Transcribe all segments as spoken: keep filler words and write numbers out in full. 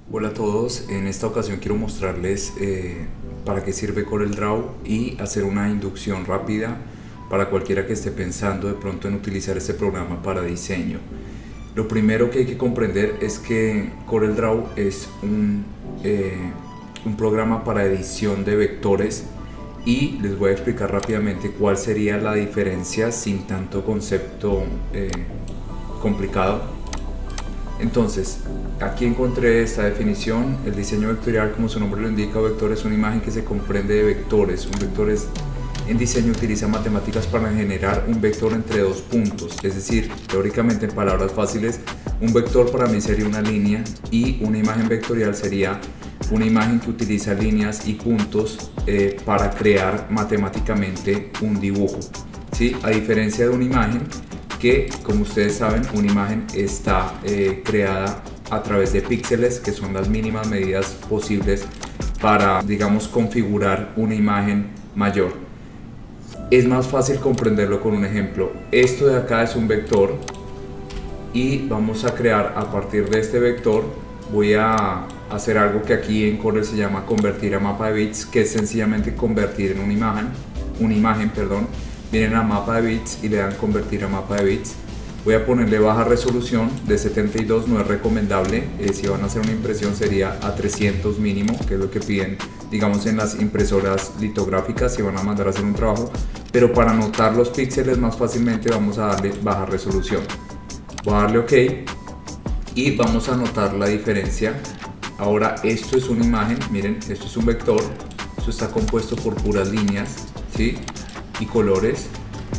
Hola a todos, en esta ocasión quiero mostrarles eh, para qué sirve CorelDRAW y hacer una inducción rápida para cualquiera que esté pensando de pronto en utilizar este programa para diseño. Lo primero que hay que comprender es que CorelDRAW es un, eh, un programa para edición de vectores y les voy a explicar rápidamente cuál sería la diferencia sin tanto concepto eh, complicado. Entonces, aquí encontré esta definición. El diseño vectorial, como su nombre lo indica, vector es una imagen que se comprende de vectores. Un vector es, en diseño utiliza matemáticas para generar un vector entre dos puntos. Es decir, teóricamente, en palabras fáciles, un vector para mí sería una línea y una imagen vectorial sería una imagen que utiliza líneas y puntos eh, para crear matemáticamente un dibujo, ¿sí? A diferencia de una imagen que, como ustedes saben, una imagen está eh, creada a través de píxeles, que son las mínimas medidas posibles para, digamos, configurar una imagen mayor. Es más fácil comprenderlo con un ejemplo. Esto de acá es un vector y vamos a crear a partir de este vector. Voy a hacer algo que aquí en Corel se llama convertir a mapa de bits, que es sencillamente convertir en una imagen, una imagen, perdón. Vienen a mapa de bits y le dan convertir a mapa de bits. Voy a ponerle baja resolución de setenta y dos, no es recomendable. Eh, si van a hacer una impresión sería a trescientos mínimo, que es lo que piden, digamos, en las impresoras litográficas si van a mandar a hacer un trabajo. Pero para anotar los píxeles más fácilmente vamos a darle baja resolución. Voy a darle OK y vamos a anotar la diferencia. Ahora esto es una imagen, miren, esto es un vector, esto está compuesto por puras líneas, ¿sí? Y colores,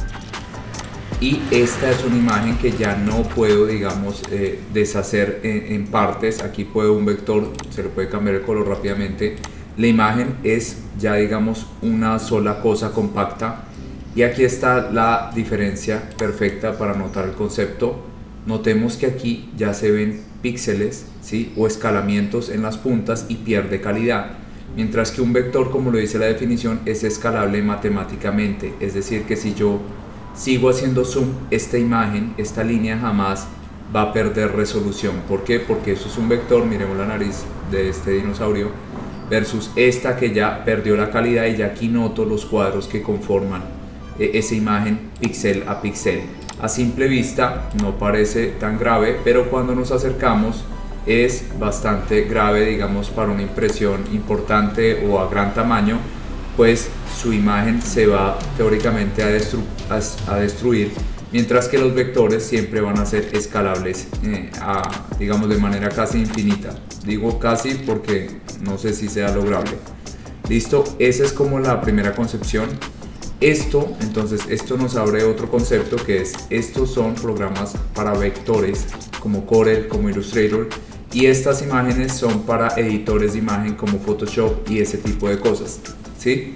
y esta es una imagen que ya no puedo, digamos, eh, deshacer en, en partes. Aquí puedo un vector, se le puede cambiar el color rápidamente. La imagen es ya, digamos, una sola cosa compacta, y aquí está la diferencia perfecta para notar el concepto. Notemos que aquí ya se ven píxeles, ¿sí? O escalamientos en las puntas y pierde calidad. Mientras que un vector, como lo dice la definición, es escalable matemáticamente. Es decir, que si yo sigo haciendo zoom, esta imagen, esta línea jamás va a perder resolución. ¿Por qué? Porque eso es un vector, miremos la nariz de este dinosaurio, versus esta que ya perdió la calidad, y ya aquí noto los cuadros que conforman eh, esa imagen píxel a píxel. A simple vista no parece tan grave, pero cuando nos acercamos es bastante grave, digamos, para una impresión importante o a gran tamaño, pues su imagen se va teóricamente a, destru a, a destruir, mientras que los vectores siempre van a ser escalables, eh, a, digamos, de manera casi infinita. Digo casi porque no sé si sea lograble. Listo, esa es como la primera concepción. Esto, entonces, esto nos abre otro concepto, que es, estos son programas para vectores como Corel, como Illustrator, y estas imágenes son para editores de imagen como Photoshop y ese tipo de cosas, ¿sí?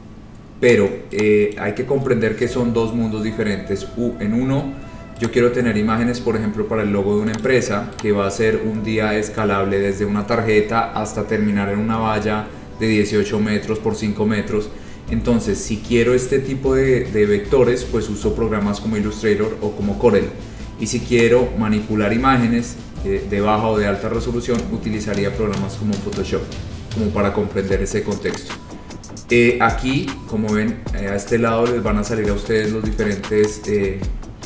Pero eh, hay que comprender que son dos mundos diferentes. U, en uno, yo quiero tener imágenes, por ejemplo, para el logo de una empresa, que va a ser un día escalable desde una tarjeta hasta terminar en una valla de dieciocho metros por cinco metros. Entonces, si quiero este tipo de, de vectores, pues uso programas como Illustrator o como Corel. Y si quiero manipular imágenes eh, de baja o de alta resolución, utilizaría programas como Photoshop, como para comprender ese contexto. Eh, aquí, como ven, eh, a este lado les van a salir a ustedes los diferentes, eh,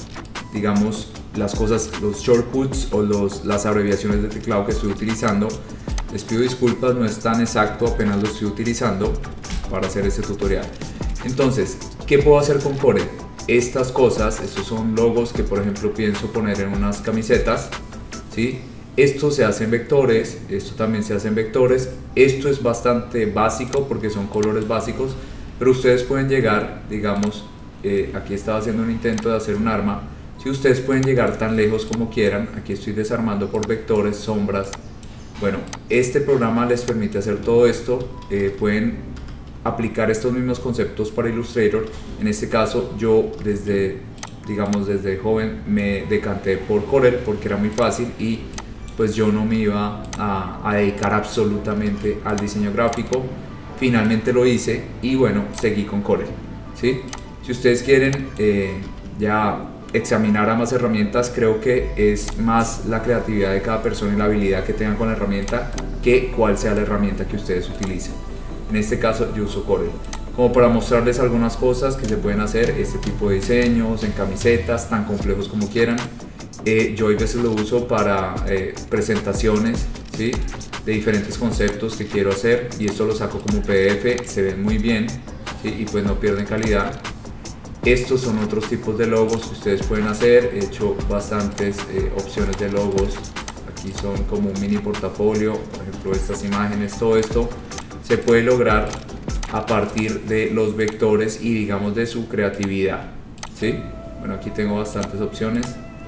digamos, las cosas, los shortcuts o los, las abreviaciones de teclado que estoy utilizando. Les pido disculpas, no es tan exacto, apenas lo estoy utilizando para hacer este tutorial. Entonces, ¿qué puedo hacer con Corel? Estas cosas, estos son logos que, por ejemplo, pienso poner en unas camisetas, ¿sí? Esto se hace en vectores, esto también se hace en vectores. Esto es bastante básico porque son colores básicos, pero ustedes pueden llegar, digamos, eh, aquí estaba haciendo un intento de hacer un arma. Si ustedes pueden llegar tan lejos como quieran, aquí estoy desarmando por vectores, sombras. Bueno, este programa les permite hacer todo esto. Eh, pueden aplicar estos mismos conceptos para Illustrator. En este caso, yo desde, digamos, desde joven me decanté por Corel porque era muy fácil y pues yo no me iba a, a dedicar absolutamente al diseño gráfico. Finalmente lo hice y bueno, seguí con Corel, ¿sí? Si ustedes quieren, eh, ya examinar ambas herramientas. Creo que es más la creatividad de cada persona y la habilidad que tengan con la herramienta que cuál sea la herramienta que ustedes utilicen. En este caso yo uso Corel, como para mostrarles algunas cosas que se pueden hacer, este tipo de diseños en camisetas tan complejos como quieran. Eh, yo a veces lo uso para eh, presentaciones, ¿sí?, de diferentes conceptos que quiero hacer, y esto lo saco como P D F, se ven muy bien, ¿sí?, y pues no pierden calidad. Estos son otros tipos de logos que ustedes pueden hacer. He hecho bastantes eh, opciones de logos. Aquí son como un mini portafolio, por ejemplo estas imágenes. Todo esto se puede lograr a partir de los vectores y digamos de su creatividad, ¿sí? Bueno, aquí tengo bastantes opciones.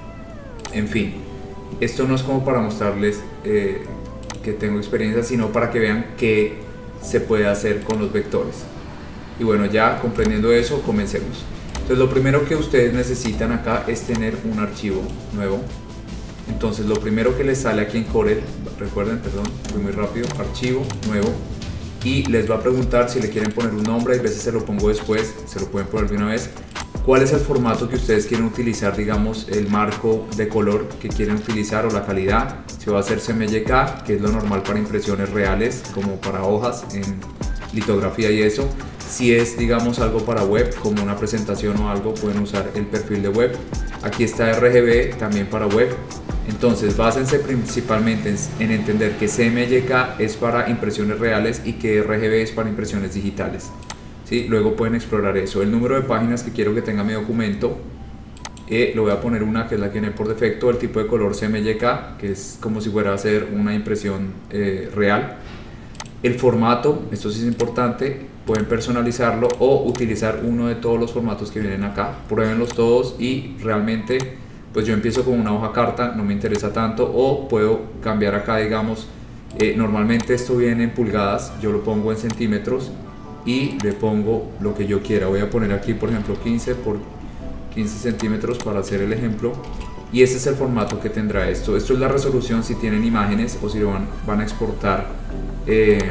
En fin, esto no es como para mostrarles eh, que tengo experiencia, sino para que vean qué se puede hacer con los vectores. Y bueno, ya comprendiendo eso, comencemos. Entonces lo primero que ustedes necesitan acá es tener un archivo nuevo. Entonces lo primero que les sale aquí en Corel, recuerden, perdón, fui muy rápido, archivo nuevo, y les va a preguntar si le quieren poner un nombre. A veces se lo pongo después, se lo pueden poner de una vez. ¿Cuál es el formato que ustedes quieren utilizar? Digamos, el marco de color que quieren utilizar o la calidad. Si va a ser C M Y K, que es lo normal para impresiones reales, como para hojas en litografía y eso. Si es, digamos, algo para web, como una presentación o algo, pueden usar el perfil de web. Aquí está R G B, también para web. Entonces, básense principalmente en, en entender que C M Y K es para impresiones reales y que R G B es para impresiones digitales, ¿sí? Luego pueden explorar eso. El número de páginas que quiero que tenga mi documento, eh, lo voy a poner una que es la que tiene por defecto. El tipo de color C M Y K, que es como si fuera a hacer una impresión eh, real. El formato, esto sí es importante, pueden personalizarlo o utilizar uno de todos los formatos que vienen acá. Pruébenlos todos y realmente pues yo empiezo con una hoja carta, no me interesa tanto, o puedo cambiar acá, digamos, eh, normalmente esto viene en pulgadas, yo lo pongo en centímetros y le pongo lo que yo quiera. Voy a poner aquí por ejemplo quince por quince centímetros para hacer el ejemplo, y este es el formato que tendrá esto. Esto es la resolución si tienen imágenes o si lo van, van a exportar eh,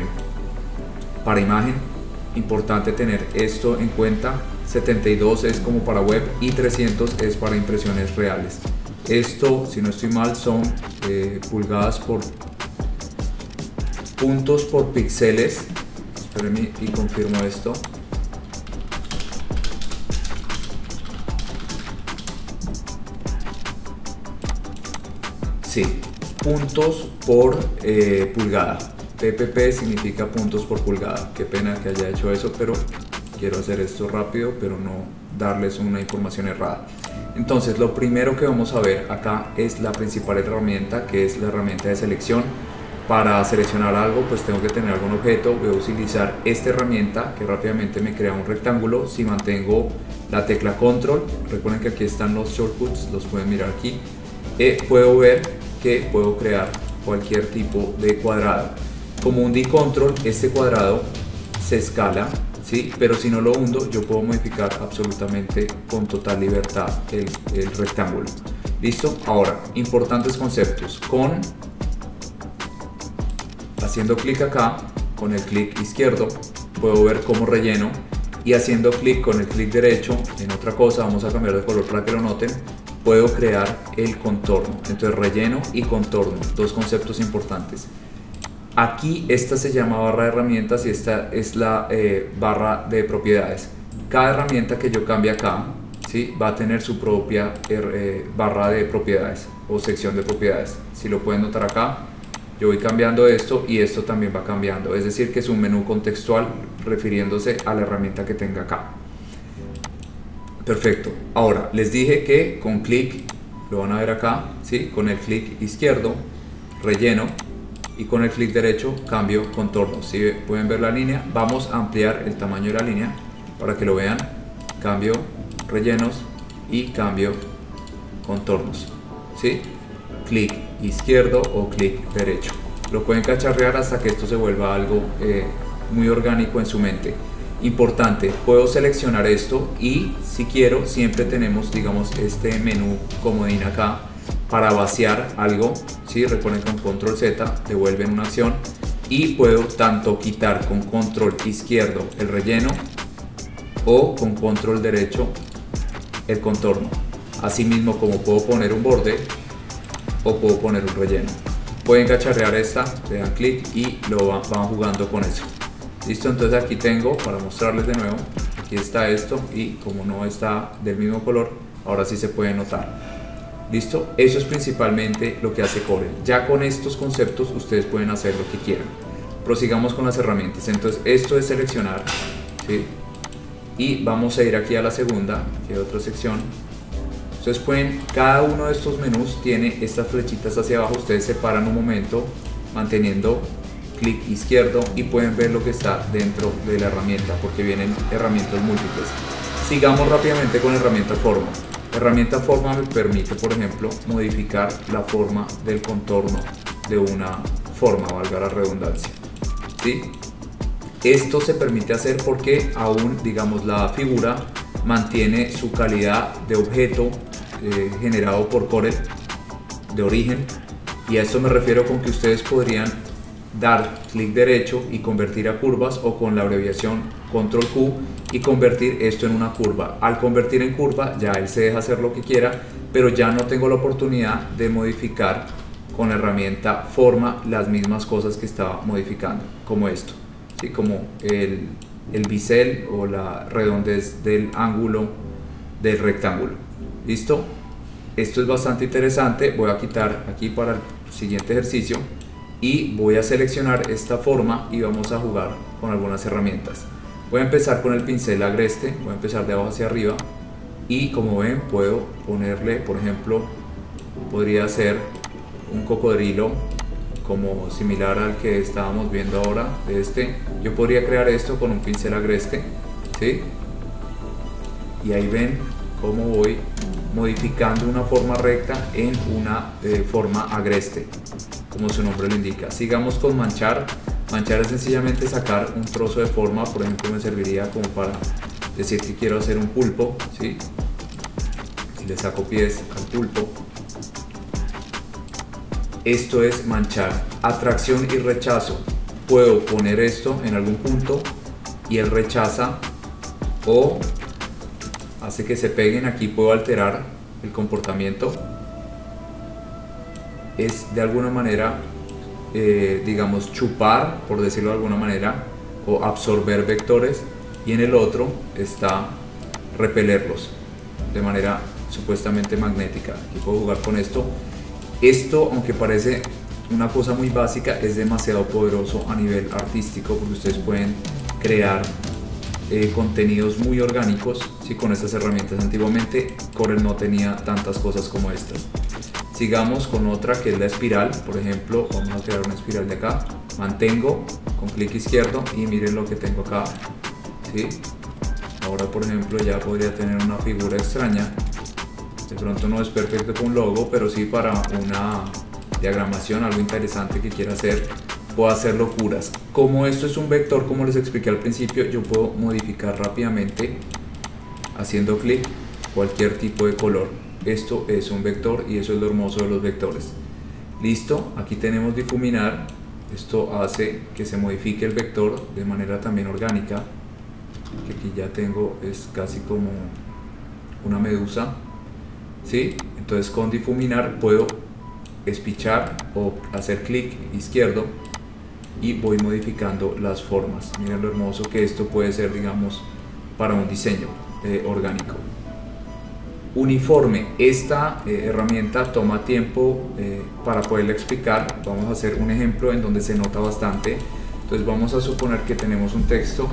para imagen. Importante tener esto en cuenta. Setenta y dos es como para web y trescientos es para impresiones reales. Esto, si no estoy mal, son eh, pulgadas por puntos por píxeles. Espérenme y confirmo esto. Sí, puntos por eh, pulgada. P P P significa puntos por pulgada. Qué pena que haya hecho eso, pero quiero hacer esto rápido, pero no darles una información errada. Entonces, lo primero que vamos a ver acá es la principal herramienta, que es la herramienta de selección. Para seleccionar algo, pues tengo que tener algún objeto. Voy a utilizar esta herramienta que rápidamente me crea un rectángulo. Si mantengo la tecla control, recuerden que aquí están los shortcuts, los pueden mirar aquí. Eh, puedo ver que puedo crear cualquier tipo de cuadrado. Como hundí control, este cuadrado se escala, ¿sí? Pero si no lo hundo, yo puedo modificar absolutamente con total libertad el, el rectángulo. ¿Listo? Ahora, importantes conceptos. Con haciendo clic acá, con el clic izquierdo, puedo ver cómo relleno, y haciendo clic con el clic derecho en otra cosa, vamos a cambiar de color para que lo noten, puedo crear el contorno. Entonces, relleno y contorno, dos conceptos importantes. Aquí esta se llama barra de herramientas y esta es la eh, barra de propiedades. Cada herramienta que yo cambie acá, ¿sí?, va a tener su propia eh, barra de propiedades o sección de propiedades. Si lo pueden notar acá, yo voy cambiando esto y esto también va cambiando. Es decir, que es un menú contextual refiriéndose a la herramienta que tenga acá. Perfecto. Ahora, les dije que con clic, lo van a ver acá, ¿sí?, con el clic izquierdo, relleno, y con el clic derecho cambio contorno. Si pueden ver la línea, vamos a ampliar el tamaño de la línea para que lo vean. Cambio rellenos y cambio contornos, ¿sí? Clic izquierdo o clic derecho. Lo pueden cacharrear hasta que esto se vuelva algo eh, muy orgánico en su mente. Importante, puedo seleccionar esto y si quiero, siempre tenemos, digamos, este menú comodín acá para vaciar algo, ¿sí? Recuerden con control Z devuelven una acción, y puedo tanto quitar con control izquierdo el relleno o con control derecho el contorno. Asimismo, como puedo poner un borde o puedo poner un relleno. Pueden cacharrear esta, le dan clic y lo van, van jugando con eso. Listo, entonces aquí tengo, para mostrarles de nuevo, aquí está esto y como no está del mismo color, ahora sí se puede notar. Listo, eso es principalmente lo que hace Corel. Ya con estos conceptos ustedes pueden hacer lo que quieran. Prosigamos con las herramientas. Entonces esto es seleccionar, ¿sí? Y vamos a ir aquí a la segunda, que es otra sección. Ustedes pueden, cada uno de estos menús tiene estas flechitas hacia abajo. Ustedes se paran un momento manteniendo clic izquierdo y pueden ver lo que está dentro de la herramienta, porque vienen herramientas múltiples. Sigamos rápidamente con la herramienta forma. La herramienta forma me permite, por ejemplo, modificar la forma del contorno de una forma, valga la redundancia, ¿sí? Esto se permite hacer porque aún, digamos, la figura mantiene su calidad de objeto eh, generado por Corel de origen, y a esto me refiero con que ustedes podrían dar clic derecho y convertir a curvas, o con la abreviación control Q y convertir esto en una curva. Al convertir en curva ya él se deja hacer lo que quiera, pero ya no tengo la oportunidad de modificar con la herramienta forma las mismas cosas que estaba modificando, como esto, ¿sí? Como el, el bisel o la redondez del ángulo del rectángulo. ¿Listo? Esto es bastante interesante. Voy a quitar aquí para el siguiente ejercicio y voy a seleccionar esta forma y vamos a jugar con algunas herramientas. Voy a empezar con el pincel agreste, voy a empezar de abajo hacia arriba y como ven puedo ponerle, por ejemplo, podría ser un cocodrilo como similar al que estábamos viendo ahora de este. Yo podría crear esto con un pincel agreste, ¿sí? Y ahí ven cómo voy modificando una forma recta en una eh, forma agreste, como su nombre lo indica. Sigamos con manchar. Manchar es sencillamente sacar un trozo de forma. Por ejemplo, me serviría como para decir que quiero hacer un pulpo, ¿sí? Y le saco pies al pulpo. Esto es manchar. Atracción y rechazo. Puedo poner esto en algún punto y él rechaza o hace que se peguen. Aquí puedo alterar el comportamiento. Es de alguna manera, eh, digamos, chupar, por decirlo de alguna manera, o absorber vectores, y en el otro está repelerlos de manera supuestamente magnética. Aquí puedo jugar con esto. Esto, aunque parece una cosa muy básica, es demasiado poderoso a nivel artístico, porque ustedes pueden crear eh, contenidos muy orgánicos, ¿sí? Con estas herramientas. Antiguamente Corel no tenía tantas cosas como estas. Sigamos con otra, que es la espiral. Por ejemplo, vamos a crear una espiral de acá. Mantengo con clic izquierdo y miren lo que tengo acá, ¿sí? Ahora, por ejemplo, ya podría tener una figura extraña. De pronto no es perfecto para un logo, pero sí para una diagramación, algo interesante que quiera hacer. Puedo hacer locuras. Como esto es un vector, como les expliqué al principio, yo puedo modificar rápidamente haciendo clic cualquier tipo de color. Esto es un vector y eso es lo hermoso de los vectores. Listo, aquí tenemos difuminar. Esto hace que se modifique el vector de manera también orgánica. Que aquí ya tengo, es casi como una medusa, ¿sí? Entonces con difuminar puedo espichar o hacer clic izquierdo y voy modificando las formas. Miren lo hermoso que esto puede ser, digamos, para un diseño eh, orgánico. Uniforme. Esta eh, herramienta toma tiempo eh, para poderla explicar. Vamos a hacer un ejemplo en donde se nota bastante. Entonces vamos a suponer que tenemos un texto.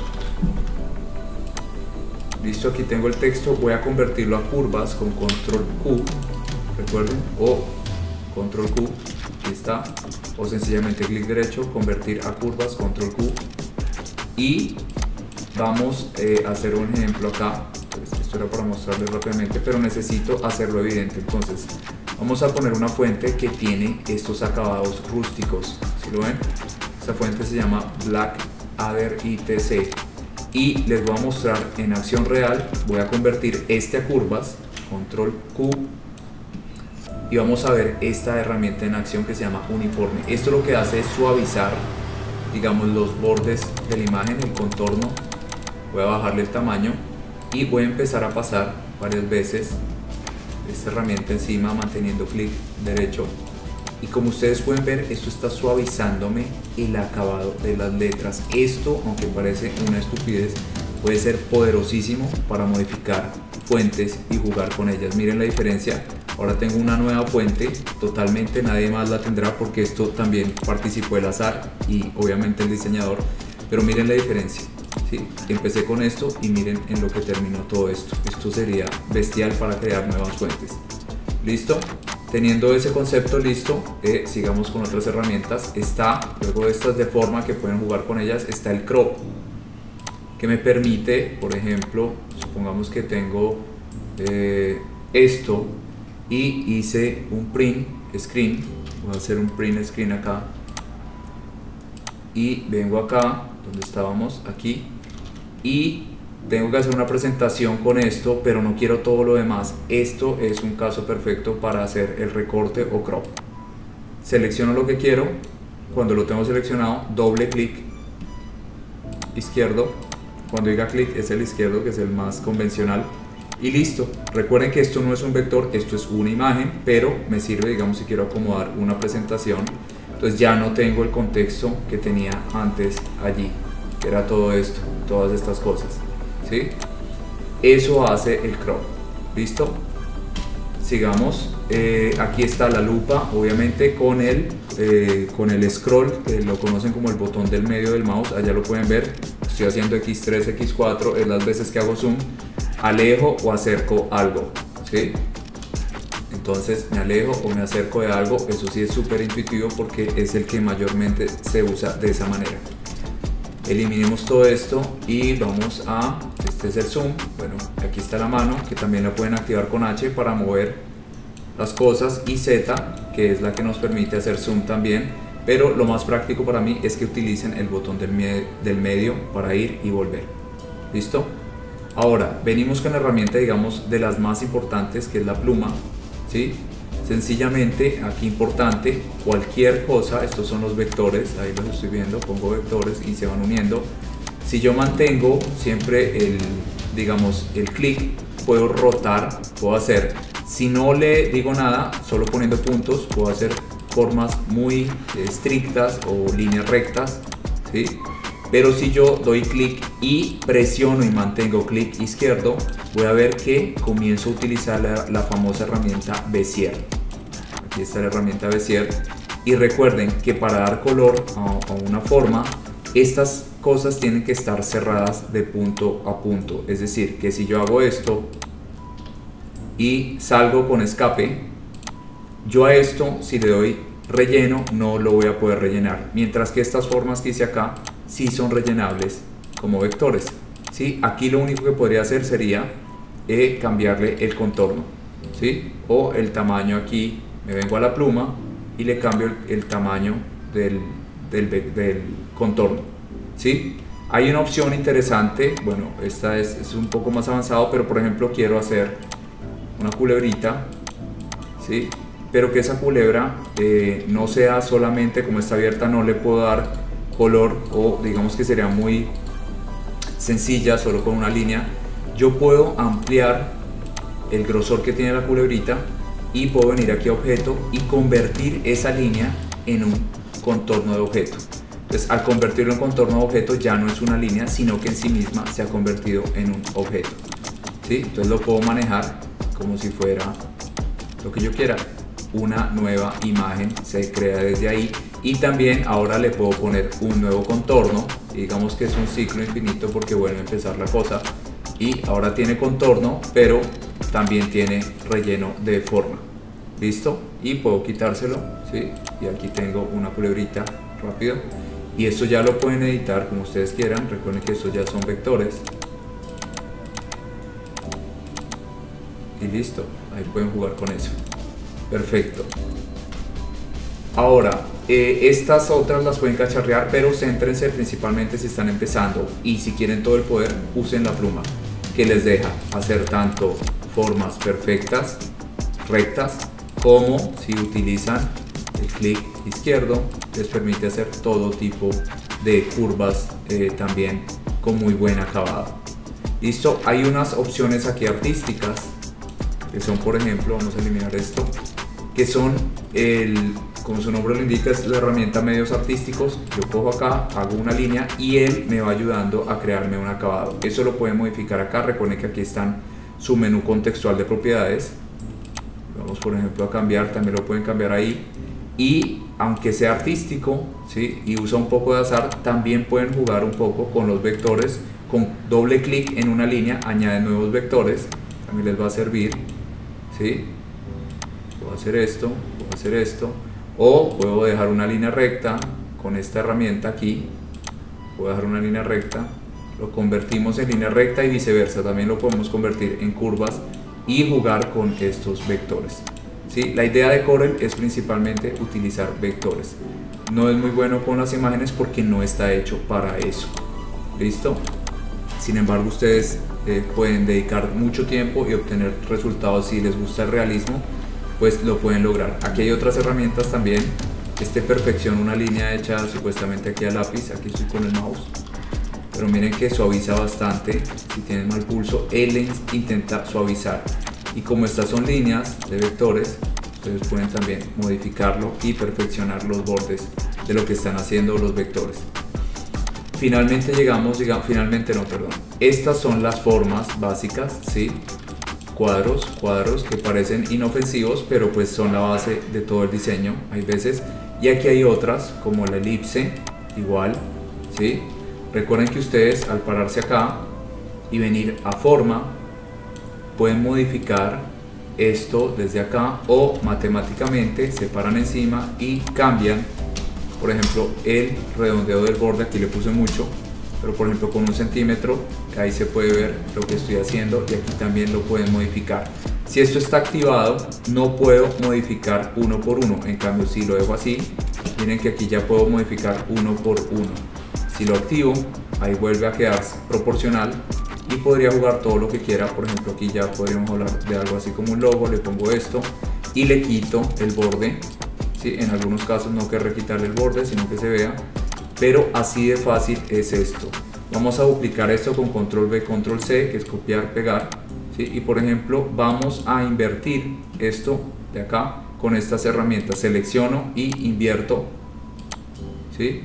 Listo, aquí tengo el texto. Voy a convertirlo a curvas con control Q, recuerden, o control Q, aquí está, o sencillamente clic derecho, convertir a curvas, control Q, y vamos eh, a hacer un ejemplo acá. Esto era para mostrarles rápidamente, pero necesito hacerlo evidente. Entonces vamos a poner una fuente que tiene estos acabados rústicos, ¿sí lo ven? Esta fuente se llama Blackadder I T C y les voy a mostrar en acción real. Voy a convertir este a curvas, control Q, y vamos a ver esta herramienta en acción que se llama uniforme. Esto lo que hace es suavizar, digamos, los bordes de la imagen, el contorno. Voy a bajarle el tamaño y voy a empezar a pasar varias veces esta herramienta encima manteniendo clic derecho. Y como ustedes pueden ver, esto está suavizándome el acabado de las letras. Esto, aunque parece una estupidez, puede ser poderosísimo para modificar fuentes y jugar con ellas. Miren la diferencia. Ahora tengo una nueva fuente, totalmente nadie más la tendrá porque esto también participó el azar y obviamente el diseñador. Pero miren la diferencia. ¿Sí? Empecé con esto y miren en lo que terminó todo esto. Esto sería bestial para crear nuevas fuentes. ¿Listo? Teniendo ese concepto listo, eh, sigamos con otras herramientas. Está, luego de estas de forma que pueden jugar con ellas, está el crop, que me permite, por ejemplo, supongamos que tengo eh, esto y hice un print screen. Voy a hacer un print screen acá y vengo acá donde estábamos, aquí, y tengo que hacer una presentación con esto, pero no quiero todo lo demás. Esto es un caso perfecto para hacer el recorte o crop. Selecciono lo que quiero. Cuando lo tengo seleccionado, doble clic izquierdo. Cuando diga clic es el izquierdo, que es el más convencional, y listo. Recuerden que esto no es un vector, esto es una imagen, pero me sirve, digamos, si quiero acomodar una presentación. Entonces ya no tengo el contexto que tenía antes allí, que era todo esto, todas estas cosas. ¿Sí? Eso hace el crop. ¿Listo? Sigamos. Eh, aquí está la lupa, obviamente con el, eh, con el scroll, que lo conocen como el botón del medio del mouse. Allá lo pueden ver. Estoy haciendo equis tres, equis cuatro, es las veces que hago zoom, alejo o acerco algo. ¿Sí? Entonces me alejo o me acerco de algo. Eso sí es súper intuitivo porque es el que mayormente se usa de esa manera. Eliminemos todo esto y vamos a, este es el zoom, bueno, aquí está la mano, que también la pueden activar con H para mover las cosas, y Z, que es la que nos permite hacer zoom también, pero lo más práctico para mí es que utilicen el botón del, me del medio para ir y volver. ¿Listo? Ahora, venimos con la herramienta, digamos, de las más importantes, que es la pluma, ¿sí? Sencillamente, aquí importante, cualquier cosa, estos son los vectores, ahí los estoy viendo, pongo vectores y se van uniendo. Si yo mantengo siempre el, digamos, el clic, puedo rotar, puedo hacer, si no le digo nada, solo poniendo puntos, puedo hacer formas muy estrictas o líneas rectas, ¿sí? Pero si yo doy clic y presiono y mantengo clic izquierdo, voy a ver que comienzo a utilizar la, la famosa herramienta Bezier. Aquí está la herramienta Bezier. Y recuerden que para dar color a, a una forma, estas cosas tienen que estar cerradas de punto a punto. Es decir, que si yo hago esto y salgo con escape, yo a esto, si le doy relleno, no lo voy a poder rellenar. Mientras que estas formas que hice acá sí son rellenables como vectores. ¿Sí? Aquí lo único que podría hacer sería eh, cambiarle el contorno, ¿sí? O el tamaño. Aquí me vengo a la pluma y le cambio el, el tamaño del, del, del contorno, ¿sí? Hay una opción interesante, bueno, esta es, es un poco más avanzado, pero por ejemplo quiero hacer una culebrita, ¿sí? Pero que esa culebra eh, no sea solamente, como está abierta, no le puedo dar color, o digamos que sería muy sencilla solo con una línea. Yo puedo ampliar el grosor que tiene la culebrita y puedo venir aquí a objeto y convertir esa línea en un contorno de objeto. Entonces, al convertirlo en contorno de objeto ya no es una línea, sino que en sí misma se ha convertido en un objeto, ¿sí? Entonces lo puedo manejar como si fuera lo que yo quiera. Una nueva imagen se crea desde ahí, y también ahora le puedo poner un nuevo contorno. Digamos que es un ciclo infinito porque vuelve a empezar la cosa, y ahora tiene contorno, pero también tiene relleno de forma. ¿Listo? Y puedo quitárselo, ¿sí? Y aquí tengo una culebrita rápido, y esto ya lo pueden editar como ustedes quieran. Recuerden que estos ya son vectores y listo, ahí pueden jugar con eso. Perfecto. Ahora, eh, estas otras las pueden cacharrear, pero céntrense principalmente si están empezando, y si quieren todo el poder, usen la pluma, que les deja hacer tanto formas perfectas, rectas, como si utilizan el clic izquierdo, les permite hacer todo tipo de curvas eh, también con muy buen acabado. Listo, hay unas opciones aquí artísticas. que son, por ejemplo, vamos a eliminar esto, que son, el, como su nombre lo indica, es la herramienta medios artísticos. Yo cojo acá, hago una línea y él me va ayudando a crearme un acabado. Eso lo pueden modificar acá. Recuerden que aquí están su menú contextual de propiedades. Vamos, por ejemplo, a cambiar, también lo pueden cambiar ahí. Y aunque sea artístico, ¿sí?, y usa un poco de azar, también pueden jugar un poco con los vectores. Con doble clic en una línea añaden nuevos vectores, también les va a servir, ¿sí? Puedo hacer esto, puedo hacer esto, o puedo dejar una línea recta con esta herramienta aquí. Puedo dejar una línea recta, lo convertimos en línea recta y viceversa, también lo podemos convertir en curvas y jugar con estos vectores. ¿Sí? La idea de Corel es principalmente utilizar vectores. No es muy bueno con las imágenes porque no está hecho para eso. ¿Listo? Sin embargo, ustedes eh, pueden dedicar mucho tiempo y obtener resultados. Si les gusta el realismo, pues lo pueden lograr. Aquí hay otras herramientas también. Este perfecciona una línea hecha supuestamente aquí a lápiz. Aquí estoy con el mouse, pero miren que suaviza bastante. Si tienen mal pulso, él intenta suavizar. Y como estas son líneas de vectores, ustedes pueden también modificarlo y perfeccionar los bordes de lo que están haciendo los vectores. Finalmente llegamos, digamos, finalmente no, perdón. Estas son las formas básicas, ¿sí? Cuadros, cuadros que parecen inofensivos, pero pues son la base de todo el diseño, hay veces. Y aquí hay otras, como la elipse, igual, ¿sí? Recuerden que ustedes al pararse acá y venir a forma, pueden modificar esto desde acá, o matemáticamente se paran encima y cambian, por ejemplo, el redondeo del borde. Aquí le puse mucho, pero por ejemplo con un centímetro, ahí se puede ver lo que estoy haciendo, y aquí también lo pueden modificar. Si esto está activado, no puedo modificar uno por uno. En cambio, si lo dejo así, miren que aquí ya puedo modificar uno por uno. Si lo activo, ahí vuelve a quedar proporcional y podría jugar todo lo que quiera. Por ejemplo, aquí ya podríamos hablar de algo así como un logo. Le pongo esto y le quito el borde, ¿sí? En algunos casos no quiero quitarle el borde, sino que se vea, pero así de fácil es esto. Vamos a duplicar esto con control V, control C, que es copiar, pegar, ¿sí? Y por ejemplo vamos a invertir esto de acá con estas herramientas. Selecciono y invierto, ¿sí?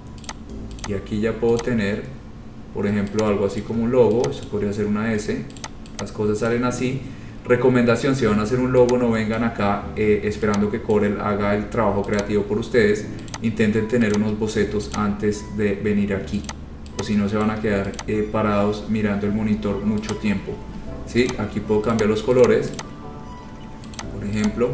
Y aquí ya puedo tener, por ejemplo, algo así como un logo. Esto podría ser una S. Las cosas salen así. Recomendación: si van a hacer un logo, no vengan acá eh, esperando que Corel haga el trabajo creativo por ustedes. Intenten tener unos bocetos antes de venir aquí, o si no se van a quedar eh, parados mirando el monitor mucho tiempo, ¿sí? Aquí puedo cambiar los colores, por ejemplo,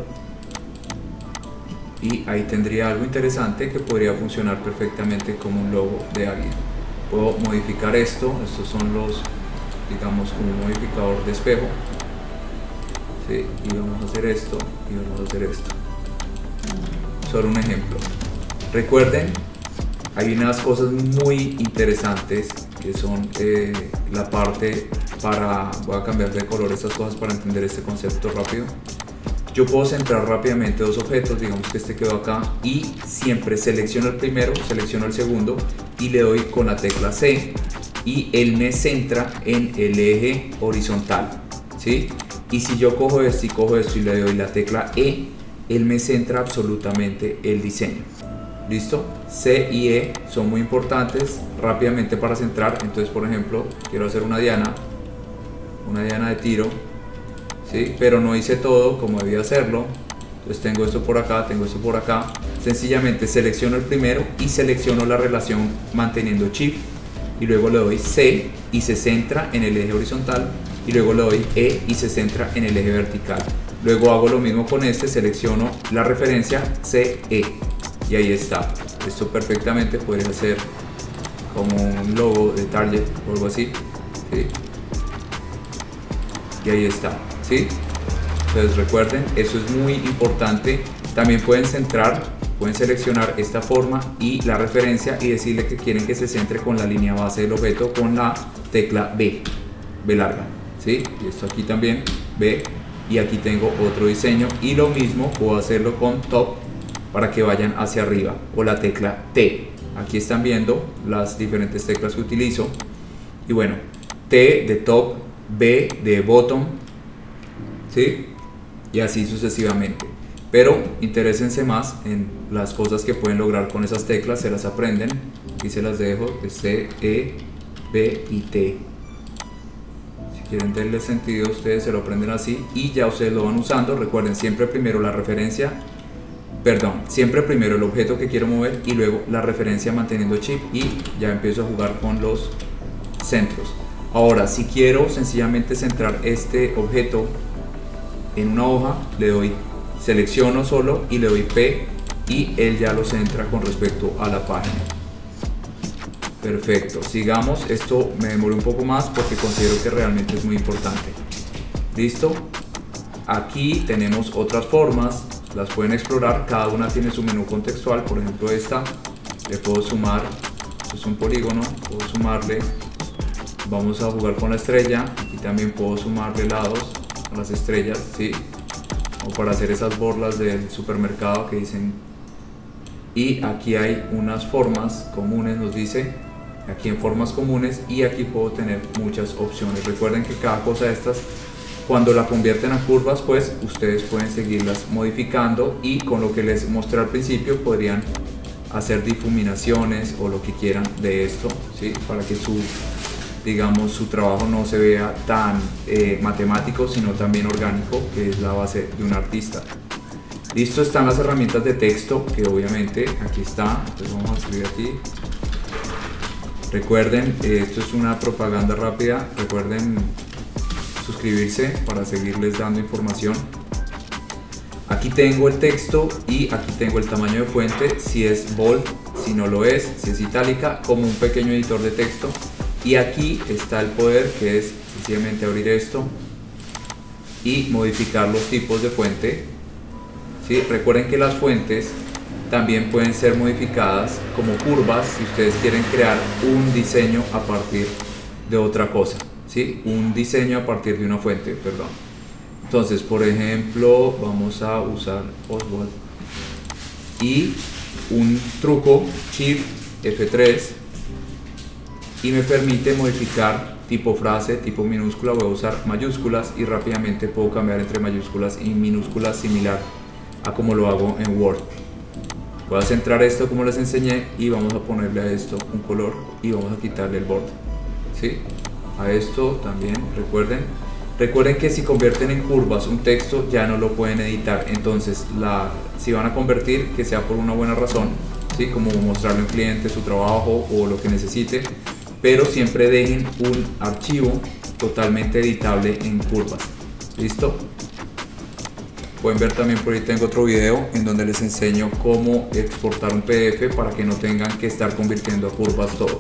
y ahí tendría algo interesante que podría funcionar perfectamente como un logo de alguien. Puedo modificar esto. Estos son los, digamos, como un modificador de espejo, ¿sí? Y vamos a hacer esto y vamos a hacer esto. Solo un ejemplo. Recuerden, hay unas cosas muy interesantes que son eh, la parte para, voy a cambiar de color estas cosas para entender este concepto rápido. Yo puedo centrar rápidamente dos objetos, digamos que este quedó acá, y siempre selecciono el primero, selecciono el segundo y le doy con la tecla C y él me centra en el eje horizontal, ¿sí? Y si yo cojo esto y cojo esto y le doy la tecla E, él me centra absolutamente el diseño. ¿Listo? C y E son muy importantes rápidamente para centrar. Entonces, por ejemplo, quiero hacer una diana, una diana de tiro, ¿sí? Pero no hice todo como debía hacerlo. Entonces tengo esto por acá, tengo esto por acá. Sencillamente selecciono el primero y selecciono la relación manteniendo Shift, y luego le doy C y se centra en el eje horizontal, y luego le doy E y se centra en el eje vertical. Luego hago lo mismo con este, selecciono la referencia C E y ahí está. Esto perfectamente podría ser como un logo de Target o algo así, ¿sí? Y ahí está, ¿sí? Entonces recuerden, eso es muy importante. También pueden centrar, pueden seleccionar esta forma y la referencia y decirle que quieren que se centre con la línea base del objeto con la tecla B, B larga, ¿sí? Y esto aquí también, B, y aquí tengo otro diseño, y lo mismo puedo hacerlo con Top para que vayan hacia arriba, o la tecla T. Aquí están viendo las diferentes teclas que utilizo, y bueno, T de Top, B de Bottom, ¿sí? Y así sucesivamente. Pero interésense más en las cosas que pueden lograr con esas teclas, se las aprenden y se las dejo de C, E, B y T. Si quieren darle sentido, ustedes se lo aprenden así y ya ustedes lo van usando. Recuerden siempre primero la referencia, perdón, siempre primero el objeto que quiero mover y luego la referencia manteniendo Shift y ya empiezo a jugar con los centros. Ahora, si quiero sencillamente centrar este objeto en una hoja, le doy selecciono solo y le doy P y él ya lo centra con respecto a la página. Perfecto, sigamos. Esto me demoré un poco más porque considero que realmente es muy importante. Listo, aquí tenemos otras formas, las pueden explorar, cada una tiene su menú contextual. Por ejemplo, esta le puedo sumar, esto es un polígono, puedo sumarle, vamos a jugar con la estrella, aquí también puedo sumarle lados a las estrellas, ¿sí? O para hacer esas borlas del supermercado que dicen. Y aquí hay unas formas comunes, nos dice aquí en formas comunes, y aquí puedo tener muchas opciones. Recuerden que cada cosa de estas, cuando la convierten a curvas, pues ustedes pueden seguirlas modificando y con lo que les mostré al principio podrían hacer difuminaciones o lo que quieran de esto, ¿sí? Para que su digamos su trabajo no se vea tan eh, matemático, sino también orgánico, que es la base de un artista. Listo, están las herramientas de texto, que obviamente aquí está. Entonces vamos a escribir aquí. Recuerden, eh, esto es una propaganda rápida, recuerden suscribirse para seguirles dando información. Aquí tengo el texto y aquí tengo el tamaño de fuente, si es bold, si no lo es, si es itálica, como un pequeño editor de texto. Y aquí está el poder, que es sencillamente abrir esto y modificar los tipos de fuente, ¿sí? Recuerden que las fuentes también pueden ser modificadas como curvas si ustedes quieren crear un diseño a partir de otra cosa, ¿sí? Un diseño a partir de una fuente, perdón. Entonces, por ejemplo, vamos a usar Oswald y un truco, Shift F tres, y me permite modificar tipo frase, tipo minúscula. Voy a usar mayúsculas y rápidamente puedo cambiar entre mayúsculas y minúsculas, similar a como lo hago en Word. Voy a centrar esto como les enseñé y vamos a ponerle a esto un color y vamos a quitarle el borde, ¿sí? A esto también, recuerden recuerden que si convierten en curvas un texto ya no lo pueden editar. Entonces la, si van a convertir, que sea por una buena razón, ¿sí? Como mostrarle a un cliente su trabajo o lo que necesite, pero siempre dejen un archivo totalmente editable en curvas. ¿Listo? Pueden ver también, por ahí tengo otro video en donde les enseño cómo exportar un P D F para que no tengan que estar convirtiendo a curvas todo.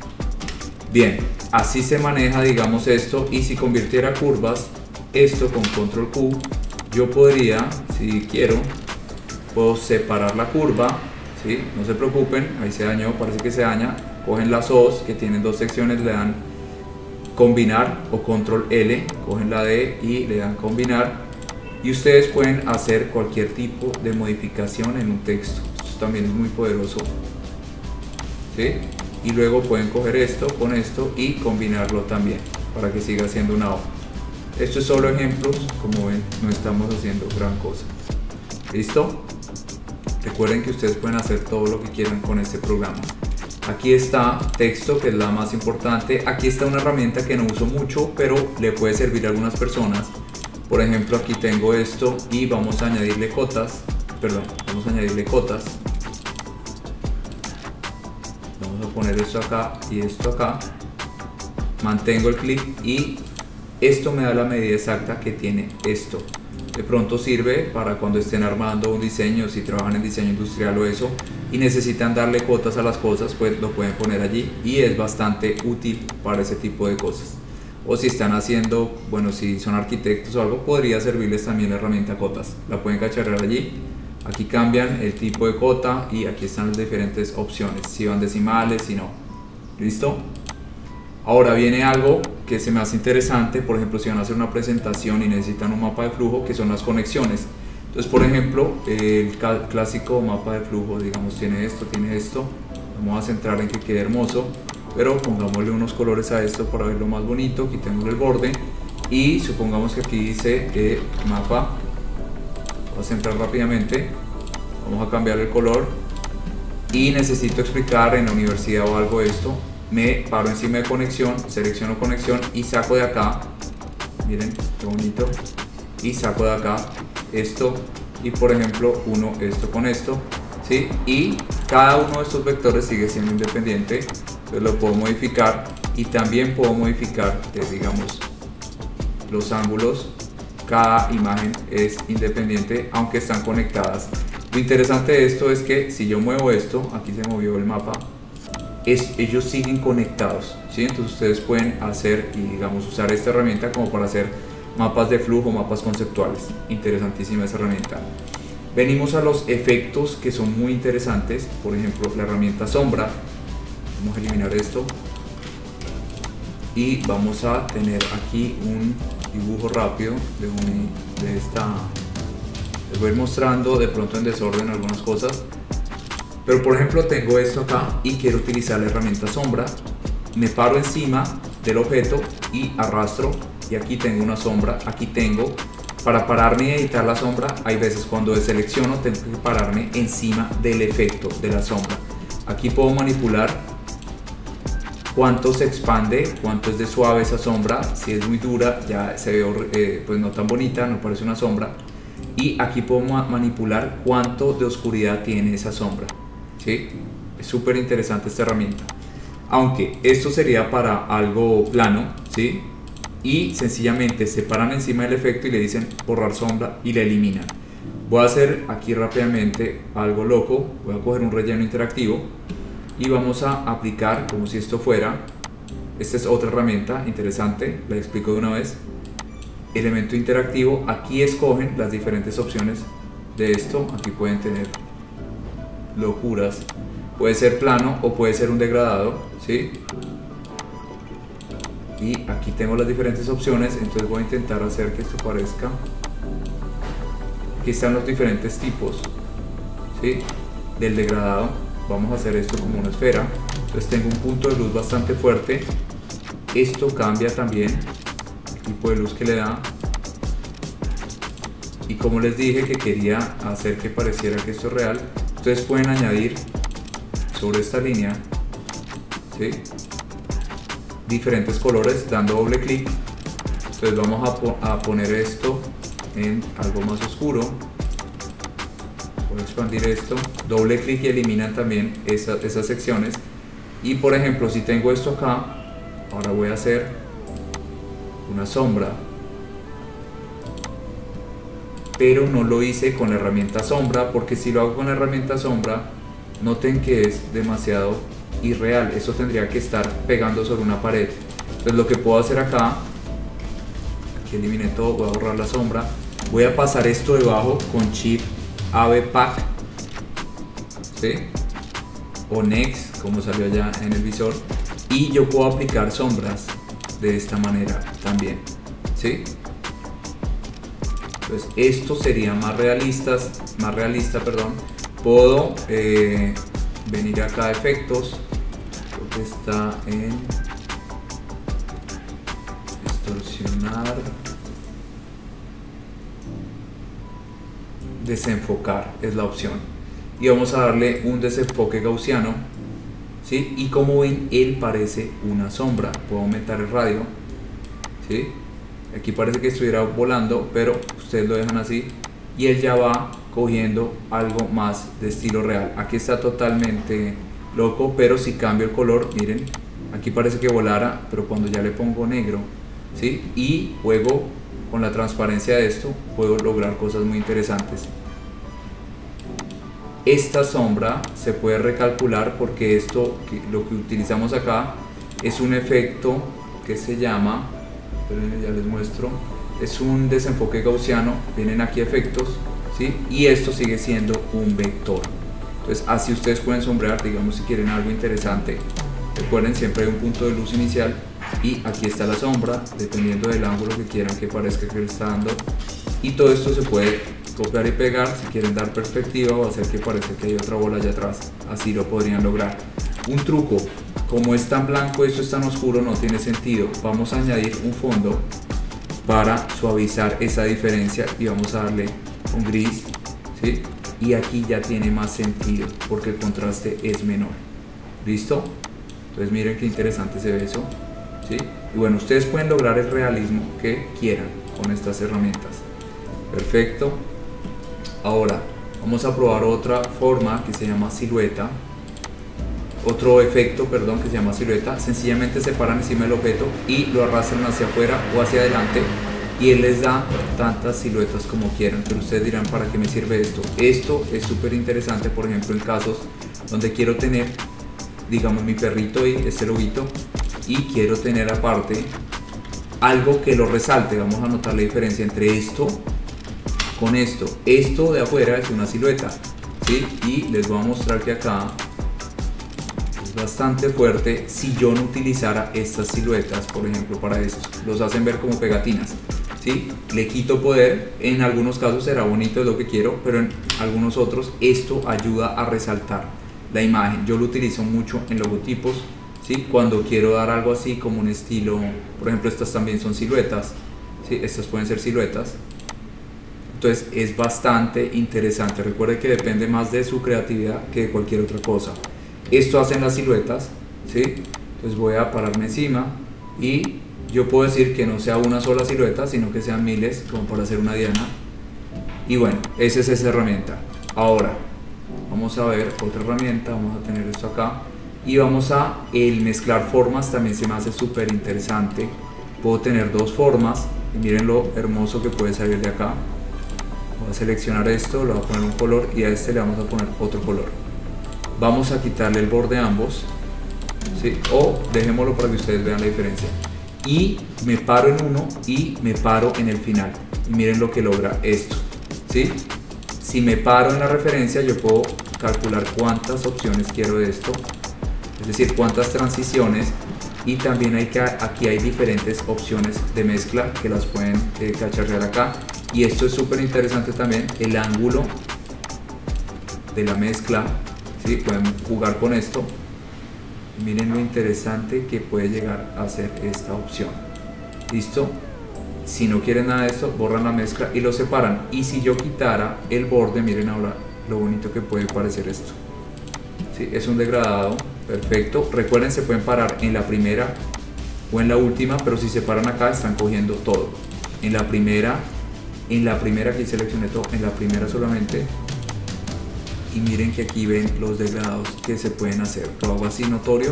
Bien, así se maneja, digamos, esto. Y si convirtiera a curvas esto con control Q, yo podría, si quiero, puedo separar la curva, ¿sí? No se preocupen, ahí se dañó, parece que se daña. Cogen las O's que tienen dos secciones, le dan combinar o control L, cogen la D y le dan combinar, y ustedes pueden hacer cualquier tipo de modificación en un texto. Esto también es muy poderoso, ¿sí? Y luego pueden coger esto con esto y combinarlo también para que siga siendo una hoja. Esto es solo ejemplos, como ven, no estamos haciendo gran cosa. ¿Listo? Recuerden que ustedes pueden hacer todo lo que quieran con este programa. Aquí está texto, que es la más importante. Aquí está una herramienta que no uso mucho, pero le puede servir a algunas personas. Por ejemplo, aquí tengo esto y vamos a añadirle cotas. Perdón, vamos a añadirle cotas. Vamos a poner esto acá y esto acá. Mantengo el clic y esto me da la medida exacta que tiene esto. De pronto sirve para cuando estén armando un diseño, si trabajan en diseño industrial o eso, y necesitan darle cotas a las cosas, pues lo pueden poner allí y es bastante útil para ese tipo de cosas. O si están haciendo, bueno, si son arquitectos o algo, podría servirles también la herramienta cotas. La pueden cacharrar allí. Aquí cambian el tipo de cota y aquí están las diferentes opciones, si van decimales, si no. ¿Listo? Ahora viene algo que se me hace interesante. Por ejemplo, si van a hacer una presentación y necesitan un mapa de flujo, que son las conexiones. Entonces, por ejemplo, el clásico mapa de flujo, digamos, tiene esto, tiene esto. Vamos a centrar en que quede hermoso, pero pongámosle unos colores a esto para verlo más bonito. Quitémosle el borde y supongamos que aquí dice eh, mapa. Voy a centrar rápidamente, vamos a cambiar el color y necesito explicar en la universidad o algo esto. Me paro encima de conexión, selecciono conexión y saco de acá, miren qué bonito, y saco de acá esto y por ejemplo uno esto con esto, ¿sí? Y cada uno de estos vectores sigue siendo independiente, entonces lo puedo modificar y también puedo modificar, eh, digamos, los ángulos. Cada imagen es independiente aunque están conectadas. Lo interesante de esto es que si yo muevo esto, aquí se movió el mapa, es, ellos siguen conectados, ¿sí? Entonces ustedes pueden hacer y digamos usar esta herramienta como para hacer mapas de flujo, mapas conceptuales. Interesantísima esa herramienta. Venimos a los efectos que son muy interesantes, por ejemplo la herramienta sombra. Vamos a eliminar esto y vamos a tener aquí un dibujo rápido de, un, de esta. Les voy a ir mostrando de pronto en desorden algunas cosas, pero por ejemplo tengo esto acá y quiero utilizar la herramienta sombra. Me paro encima del objeto y arrastro y aquí tengo una sombra. Aquí tengo, para pararme y editar la sombra, hay veces cuando deselecciono tengo que pararme encima del efecto de la sombra. Aquí puedo manipular cuánto se expande, cuánto es de suave esa sombra. Si es muy dura ya se ve eh, pues no tan bonita, no parece una sombra. Y aquí puedo ma manipular cuánto de oscuridad tiene esa sombra, ¿sí? Es súper interesante esta herramienta, aunque esto sería para algo plano, ¿sí? Y sencillamente se paran encima del efecto y le dicen borrar sombra y la eliminan. Voy a hacer aquí rápidamente algo loco. Voy a coger un relleno interactivo y vamos a aplicar como si esto fuera. Esta es otra herramienta interesante, la explico de una vez. Elemento interactivo, aquí escogen las diferentes opciones de esto. Aquí pueden tener locuras, puede ser plano o puede ser un degradado, ¿sí? Y aquí tengo las diferentes opciones, entonces voy a intentar hacer que esto parezca. Aquí están los diferentes tipos, ¿sí? Del degradado. Vamos a hacer esto como una esfera, entonces tengo un punto de luz bastante fuerte. Esto cambia también el tipo de luz que le da, y como les dije que quería hacer que pareciera que esto es real, ustedes pueden añadir sobre esta línea, ¿sí? Diferentes colores dando doble clic. Entonces vamos a, po a poner esto en algo más oscuro. Voy a expandir esto, doble clic y eliminan también esa, esas secciones. Y por ejemplo, si tengo esto acá, ahora voy a hacer una sombra, pero no lo hice con la herramienta sombra, porque si lo hago con la herramienta sombra, noten que es demasiado irreal. Eso tendría que estar pegando sobre una pared. Entonces lo que puedo hacer acá, aquí eliminé todo, voy a borrar la sombra, voy a pasar esto debajo con Shift A B Pack, ¿sí? O Next, como salió allá en el visor, y yo puedo aplicar sombras de esta manera también, ¿sí? Entonces esto sería más realistas, más realista, perdón. Puedo eh, venir acá a efectos, creo que está en distorsionar, desenfocar es la opción, y vamos a darle un desenfoque gaussiano, ¿sí? Y como ven, él parece una sombra. Puedo aumentar el radio, ¿sí? Aquí parece que estuviera volando, pero ustedes lo dejan así y él ya va cogiendo algo más de estilo real. Aquí está totalmente loco, pero si cambio el color, miren, aquí parece que volara, pero cuando ya le pongo negro, ¿sí? Y juego con la transparencia de esto, puedo lograr cosas muy interesantes. Esta sombra se puede recalcular porque esto, lo que utilizamos acá, es un efecto que se llama, ya les muestro, es un desenfoque gaussiano. Vienen aquí efectos, ¿sí? Y esto sigue siendo un vector. Entonces así ustedes pueden sombrear, digamos, si quieren algo interesante. Recuerden, siempre hay un punto de luz inicial y aquí está la sombra, dependiendo del ángulo que quieran que parezca que le está dando. Y todo esto se puede copiar y pegar si quieren dar perspectiva o hacer que parezca que hay otra bola allá atrás. Así lo podrían lograr. Un truco: como es tan blanco, esto es tan oscuro, no tiene sentido. Vamos a añadir un fondo para suavizar esa diferencia, y vamos a darle un gris, ¿sí? Y aquí ya tiene más sentido porque el contraste es menor. ¿Listo? Entonces miren qué interesante se ve eso, ¿sí? Y bueno, ustedes pueden lograr el realismo que quieran con estas herramientas. Perfecto. Ahora vamos a probar otra forma que se llama silueta. Otro efecto, perdón, que se llama silueta. Sencillamente se paran encima del objeto y lo arrastran hacia afuera o hacia adelante, y él les da tantas siluetas como quieran. Pero ustedes dirán, ¿para qué me sirve esto? Esto es súper interesante, por ejemplo, en casos donde quiero tener, digamos, mi perrito y este lobito, y quiero tener aparte algo que lo resalte. Vamos a notar la diferencia entre esto con esto. Esto de afuera es una silueta, ¿sí? Y les voy a mostrar que acá es bastante fuerte si yo no utilizara estas siluetas, por ejemplo, para esto. Los hacen ver como pegatinas, ¿sí? Le quito poder. En algunos casos será bonito, es lo que quiero, pero en algunos otros esto ayuda a resaltar la imagen. Yo lo utilizo mucho en logotipos, ¿sí? Cuando quiero dar algo así como un estilo, por ejemplo, estas también son siluetas, ¿sí? Estas pueden ser siluetas. Entonces es bastante interesante. Recuerde que depende más de su creatividad que de cualquier otra cosa. Esto hacen las siluetas, ¿sí? Entonces voy a pararme encima y yo puedo decir que no sea una sola silueta, sino que sean miles, como para hacer una diana. Y bueno, esa es esa herramienta. Ahora vamos a ver otra herramienta. Vamos a tener esto acá y vamos a el mezclar formas. También se me hace súper interesante. Puedo tener dos formas y miren lo hermoso que puede salir de acá. Voy a seleccionar esto, le voy a poner un color y a este le vamos a poner otro color. Vamos a quitarle el borde a ambos, ¿sí? O dejémoslo para que ustedes vean la diferencia. Y me paro en uno y me paro en el final. Y miren lo que logra esto, ¿sí? Si me paro en la referencia, yo puedo calcular cuántas opciones quiero de esto, es decir, cuántas transiciones. Y también hay que, aquí hay diferentes opciones de mezcla que las pueden eh, cacharrear acá. Y esto es súper interesante también, el ángulo de la mezcla, ¿sí? Pueden jugar con esto. Y miren lo interesante que puede llegar a ser esta opción. ¿Listo? Si no quieren nada de esto, borran la mezcla y lo separan. Y si yo quitara el borde, miren ahora lo bonito que puede parecer esto, ¿sí? Es un degradado perfecto. Recuerden, se pueden parar en la primera o en la última, pero si se paran acá están cogiendo todo. En la primera, en la primera aquí seleccioné todo, en la primera solamente. Y miren que aquí ven los degradados que se pueden hacer. Lo hago así notorio.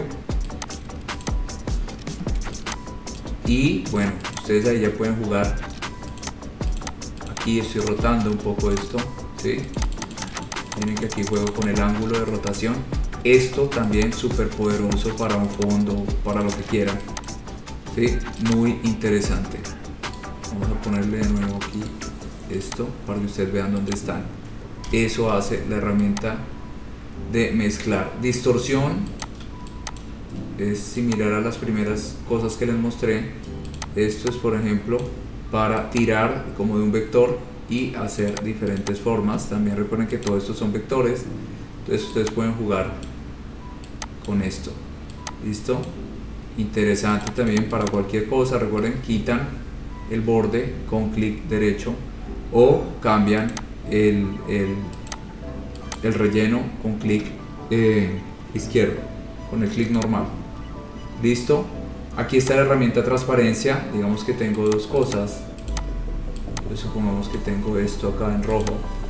Y bueno, ustedes ahí ya pueden jugar. Aquí estoy rotando un poco esto, ¿sí? Miren que aquí juego con el ángulo de rotación. Esto también súper poderoso para un fondo, para lo que quieran, ¿sí? Muy interesante. Vamos a ponerle de nuevo aquí esto para que ustedes vean dónde están. Eso hace la herramienta de mezclar. Distorsión es similar a las primeras cosas que les mostré. Esto es, por ejemplo, para tirar como de un vector y hacer diferentes formas. También recuerden que todo esto son vectores, entonces ustedes pueden jugar con esto. ¿Listo? Interesante también para cualquier cosa. Recuerden, quitan el borde con clic derecho o cambian el, el, el relleno con clic eh, izquierdo, con el clic normal. ¿Listo? Aquí está la herramienta transparencia. Digamos que tengo dos cosas. Entonces, supongamos que tengo esto acá en rojo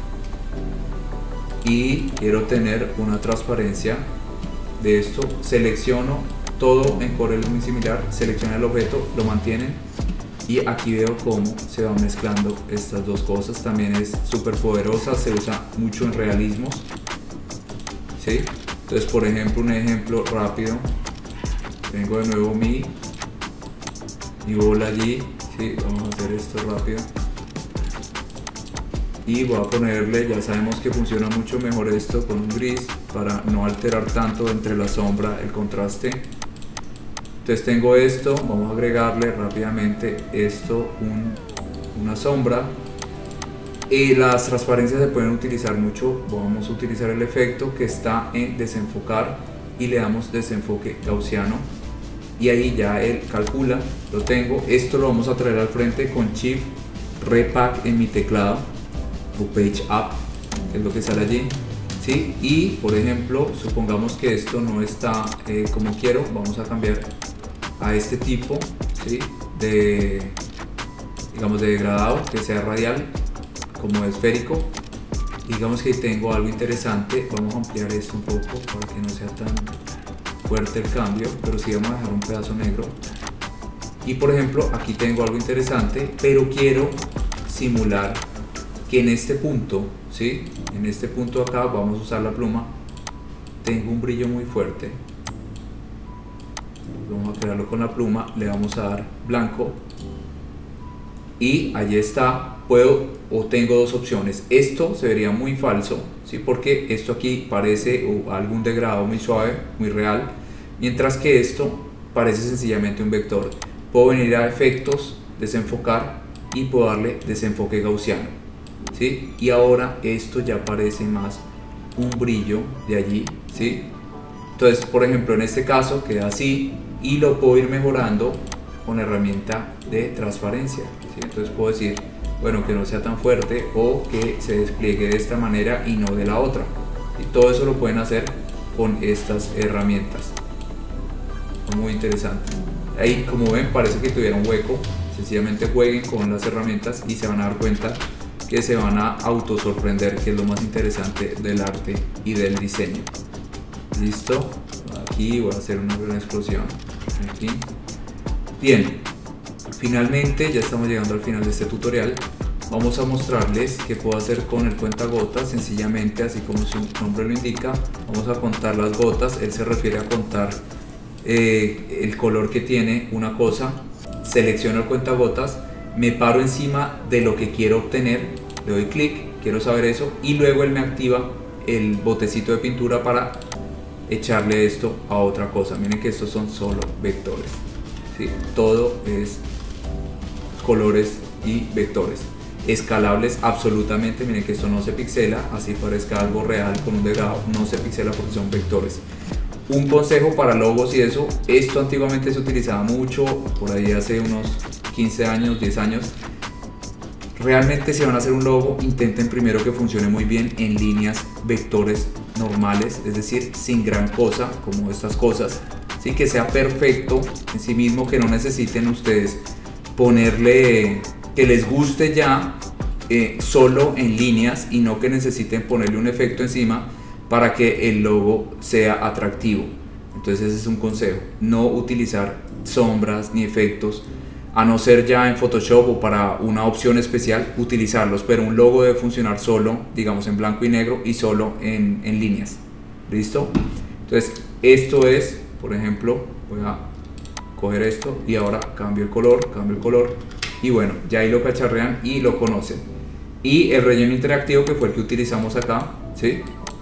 y quiero tener una transparencia de esto. Selecciono todo en Corel muy similar, selecciono el objeto, lo mantienen y aquí veo cómo se van mezclando estas dos cosas. También es súper poderosa, se usa mucho en realismos, ¿sí? Entonces, por ejemplo, un ejemplo rápido, tengo de nuevo mi, mi bola allí, ¿sí? Vamos a hacer esto rápido y voy a ponerle, ya sabemos que funciona mucho mejor esto con un gris para no alterar tanto entre la sombra, el contraste. Entonces tengo esto, vamos a agregarle rápidamente esto, un, una sombra. Y las transparencias se pueden utilizar mucho. Vamos a utilizar el efecto que está en desenfocar y le damos desenfoque gaussiano. y ahí ya él calcula, lo tengo. Esto lo vamos a traer al frente con Shift Repack en mi teclado o Page Up, que es lo que sale allí, ¿sí? Y por ejemplo, supongamos que esto no está eh, como quiero, vamos a cambiar a este tipo, ¿sí? de digamos de degradado, que sea radial como esférico. Digamos que tengo algo interesante, vamos a ampliar esto un poco para que no sea tan fuerte el cambio, pero sí vamos a dejar un pedazo negro. Y por ejemplo, aquí tengo algo interesante, pero quiero simular que en este punto, ¿sí? En este punto acá vamos a usar la pluma, tengo un brillo muy fuerte. Vamos a crearlo con la pluma, le vamos a dar blanco y allí está. Puedo o tengo dos opciones. Esto se vería muy falso, ¿sí? Porque esto aquí parece o algún degradado muy suave, muy real, mientras que esto parece sencillamente un vector. Puedo venir a efectos, desenfocar y puedo darle desenfoque gaussiano, ¿sí? Y ahora esto ya parece más un brillo de allí, ¿sí? Entonces, por ejemplo, en este caso queda así y lo puedo ir mejorando con la herramienta de transparencia, ¿sí? Entonces puedo decir, bueno, que no sea tan fuerte o que se despliegue de esta manera y no de la otra. Y todo eso lo pueden hacer con estas herramientas. Muy interesante. Ahí, como ven, parece que tuviera un hueco. Sencillamente jueguen con las herramientas y se van a dar cuenta que se van a auto sorprender, que es lo más interesante del arte y del diseño. Listo. Aquí voy a hacer una gran explosión. Aquí. Bien. Finalmente, ya estamos llegando al final de este tutorial. Vamos a mostrarles qué puedo hacer con el cuentagotas. Sencillamente, así como su nombre lo indica, vamos a contar las gotas. Él se refiere a contar eh, el color que tiene una cosa. Selecciono el cuentagotas, me paro encima de lo que quiero obtener, le doy clic, quiero saber eso, y luego él me activa el botecito de pintura para echarle esto a otra cosa. Miren que estos son solo vectores, ¿sí? Todo es colores y vectores escalables absolutamente. Miren que esto no se pixela, así parezca algo real con un degradado, no se pixela porque son vectores. Un consejo para logos y eso, esto antiguamente se utilizaba mucho, por ahí hace unos quince años, diez años. Realmente, si van a hacer un logo, intenten primero que funcione muy bien en líneas vectores normales, es decir, sin gran cosa como estas cosas, ¿sí? Que sea perfecto en sí mismo, que no necesiten ustedes ponerle, que les guste ya eh, solo en líneas y no que necesiten ponerle un efecto encima para que el logo sea atractivo. Entonces ese es un consejo, no utilizar sombras ni efectos, a no ser ya en Photoshop o para una opción especial utilizarlos, pero un logo debe funcionar solo, digamos, en blanco y negro y solo en, en líneas. ¿Listo? Entonces esto es, por ejemplo, voy a coger esto y ahora cambio el color, cambio el color y bueno, ya ahí lo cacharrean y lo conocen. Y el relleno interactivo, que fue el que utilizamos acá, ¿sí?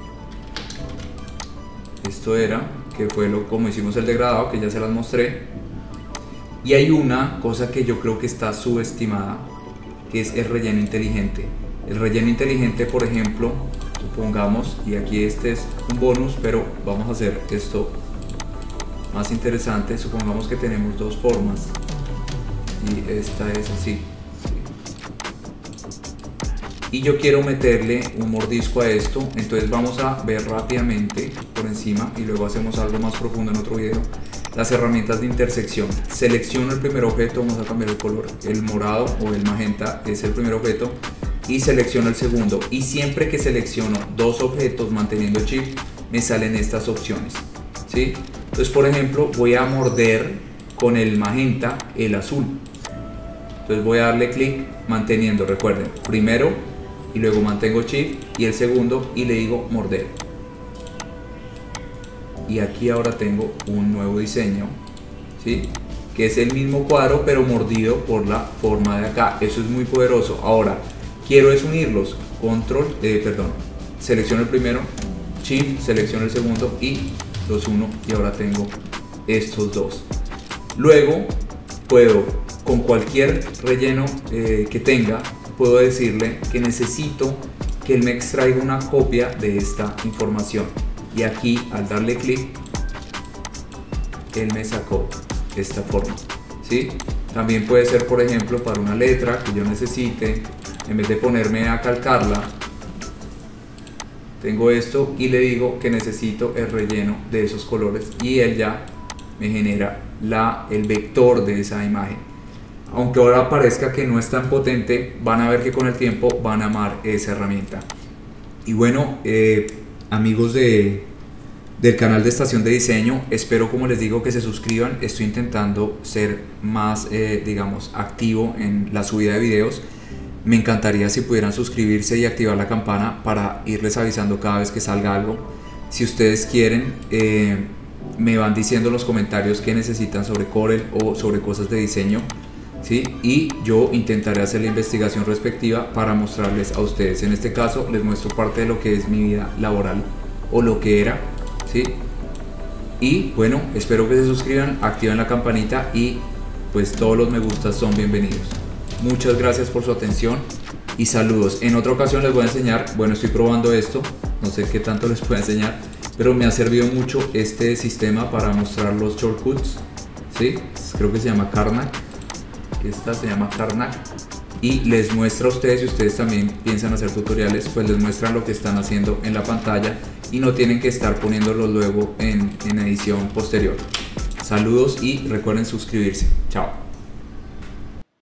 Esto era, que fue lo, como hicimos el degradado, que ya se las mostré. Y hay una cosa que yo creo que está subestimada, que es el relleno inteligente. El relleno inteligente, por ejemplo, supongamos, y aquí este es un bonus, pero vamos a hacer esto más interesante. Supongamos que tenemos dos formas y esta es así, y yo quiero meterle un mordisco a esto. Entonces vamos a ver rápidamente por encima y luego hacemos algo más profundo en otro video, las herramientas de intersección. Selecciono el primer objeto, vamos a cambiar el color, el morado o el magenta es el primer objeto, y selecciono el segundo, y siempre que selecciono dos objetos manteniendo Shift me salen estas opciones, ¿sí? Entonces, por ejemplo, voy a morder con el magenta el azul. Entonces voy a darle clic manteniendo, recuerden, primero y luego mantengo Shift y el segundo y le digo morder. Y aquí ahora tengo un nuevo diseño, ¿sí? Que es el mismo cuadro pero mordido por la forma de acá. Eso es muy poderoso. Ahora quiero es unirlos, control, eh, perdón, selecciono el primero, Shift, selecciono el segundo y los uno, y ahora tengo estos dos. Luego puedo, con cualquier relleno eh, que tenga, puedo decirle que necesito que él me extraiga una copia de esta información, y aquí al darle clic él me sacó esta forma, ¿sí? También puede ser, por ejemplo, para una letra que yo necesite, en vez de ponerme a calcarla, tengo esto y le digo que necesito el relleno de esos colores y él ya me genera la, el vector de esa imagen. Aunque ahora parezca que no es tan potente, van a ver que con el tiempo van a amar esa herramienta. Y bueno, eh, amigos de, del canal de Estación de Diseño, espero, como les digo, que se suscriban. Estoy intentando ser más, eh, digamos, activo en la subida de videos. Me encantaría si pudieran suscribirse y activar la campana para irles avisando cada vez que salga algo. Si ustedes quieren, eh, me van diciendo en los comentarios qué necesitan sobre Corel o sobre cosas de diseño, ¿sí? Y yo intentaré hacer la investigación respectiva para mostrarles a ustedes. En este caso les muestro parte de lo que es mi vida laboral o lo que era, ¿sí? Y bueno, espero que se suscriban, activen la campanita y pues todos los me gusta son bienvenidos. Muchas gracias por su atención y saludos. En otra ocasión les voy a enseñar, bueno, estoy probando esto, no sé qué tanto les puedo enseñar, pero me ha servido mucho este sistema para mostrar los shortcuts, ¿sí? Creo que se llama Karnak, esta se llama Karnak, y les muestra a ustedes, si ustedes también piensan hacer tutoriales, pues les muestran lo que están haciendo en la pantalla y no tienen que estar poniéndolo luego en, en edición posterior. Saludos y recuerden suscribirse. Chao.